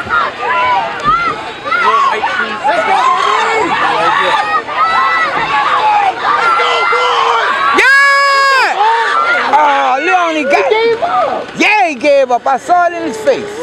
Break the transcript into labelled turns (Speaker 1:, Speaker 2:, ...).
Speaker 1: Yeah! Oh, Leone got it. Yeah, he gave up. I saw it in his face.